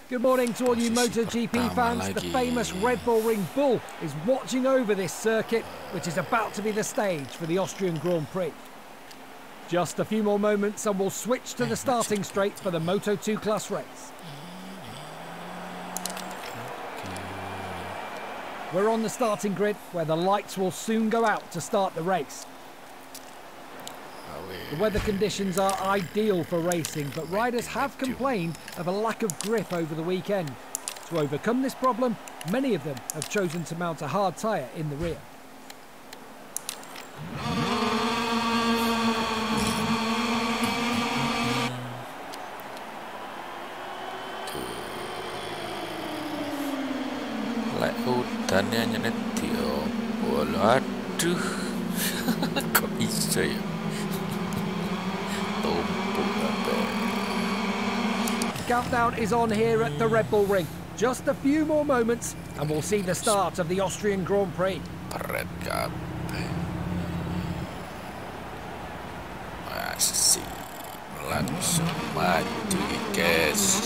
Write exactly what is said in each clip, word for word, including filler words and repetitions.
Good morning to all you MotoGP fans. The famous Red Bull Ring Bull is watching over this circuit, which is about to be the stage for the Austrian Grand Prix. Just a few more moments and we'll switch to the starting straight for the Moto two class race. We're on the starting grid where the lights will soon go out to start the race. The weather conditions are ideal for racing, but riders have complained of a lack of grip over the weekend. To overcome this problem, many of them have chosen to mount a hard tyre in the rear. Like hutannya nyenet diobol. Aduh. Kok bisa ya? Countdown is on here at the Red Bull Ring. Just a few more moments and we'll see the start of the Austrian Grand Prix. Keren kabeh. Masih langsung maju guys.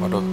Waduh.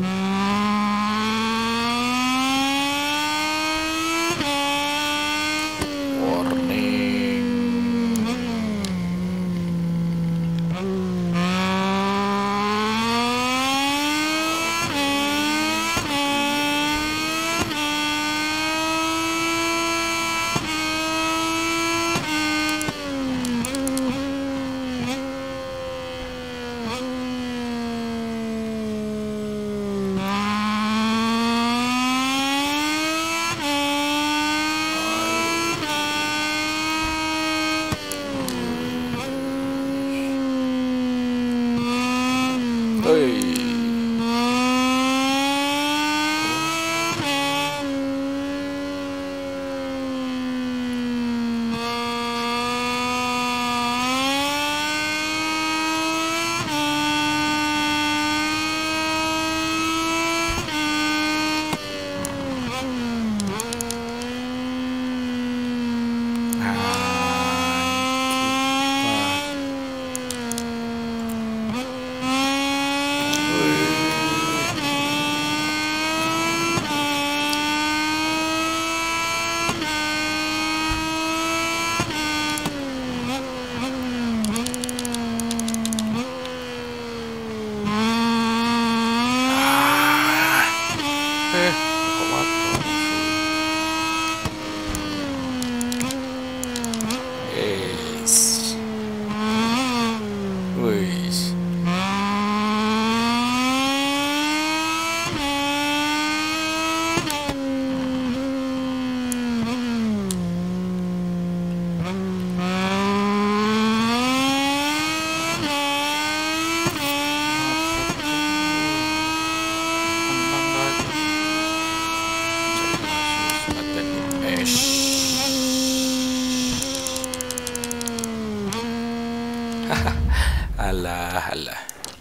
Alah, alah.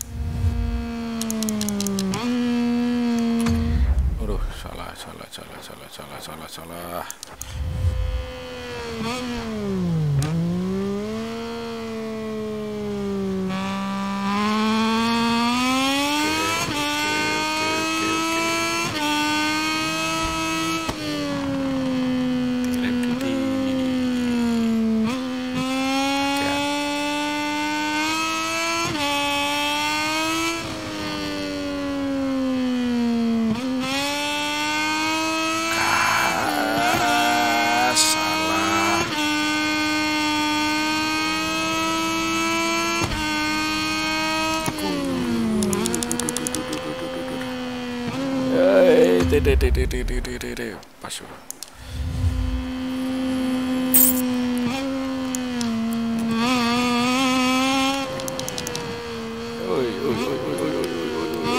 Aduh, salah, salah, salah, salah, salah, salah, salah. Paso. Uy, uy, uy, uy, uy, uy, uy.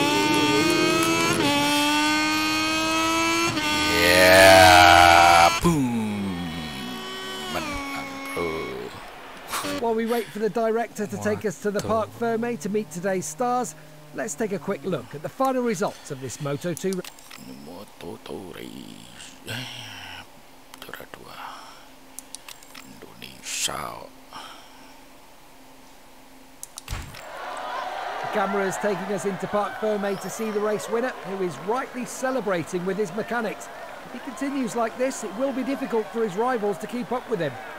Yeah, boom. Menang, bro. While we wait for the director to take us to the Parc Fermé to meet today's stars, let's take a quick look at the final results of this Moto two. Moto two race. Juara dua Indonesia. The camera is taking us into Parc Fermé to see the race winner, who is rightly celebrating with his mechanics. If he continues like this, it will be difficult for his rivals to keep up with him.